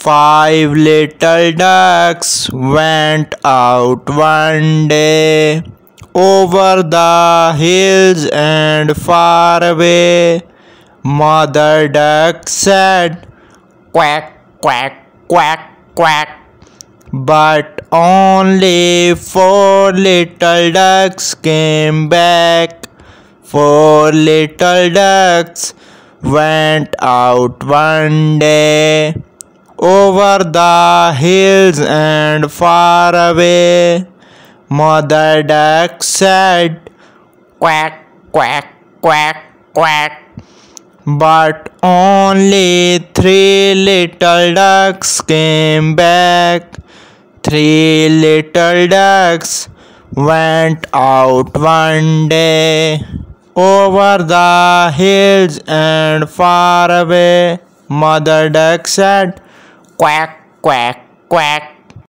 Five little ducks went out one day over the hills and far away. Mother duck said, "Quack, quack, quack, quack." But only four little ducks came back. Four little ducks went out one day over the hills and far away. Mother duck said, "Quack, quack, quack, quack." But only three little ducks came back. Three little ducks went out one day over the hills and far away. Mother duck said, "Quack, quack, quack,